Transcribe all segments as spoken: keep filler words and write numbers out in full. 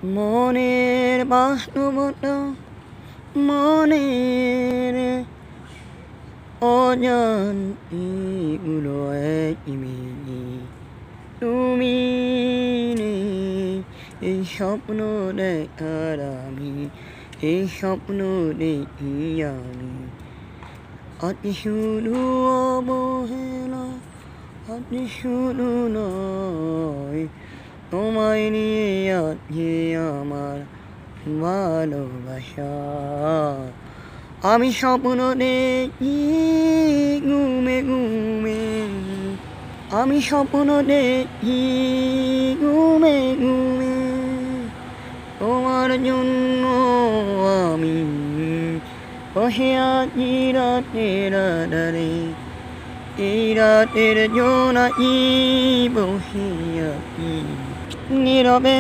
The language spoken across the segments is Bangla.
মনের বাসনাবটা মনের অজান্তিগুলো একই তুমি নেই এই স্বপ্ন দেখার আমি এই স্বপ্ন দেখি আমি আজ শুধু অবহেলা আজ শুধু নয় তোমায় নিয়ে আজকে আমার ভালোবাসা আমি স্বপ্ন দেখি ঘুমে ঘুমে আমি স্বপ্ন দেখি ঘুমে ঘুমে তোমার জন্য আমি বসে আছি রাতের আধারে এই রাতের জোনাকি বসে আছি নীরবে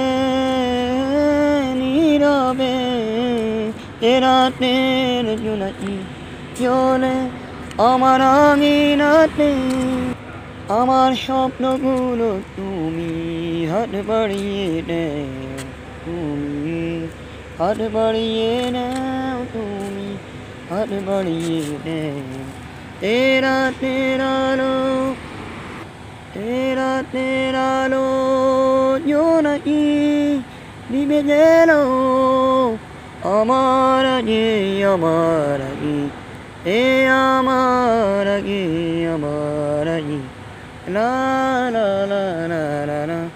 নীরবে এ রাতের জোনাকি চলে আমার আঙিনাতে আমার স্বপ্নগুলো তুমি হাত বাড়িয়ে নাও তুমি হাত বাড়িয়ে নাও তুমি হাত বাড়িয়ে নাও এ রাতের আলো এ রাতের আলো জোনাকি দিবে যেন আমার আগে আমার আগে এ আমার আগে আমার আগে la la la la la la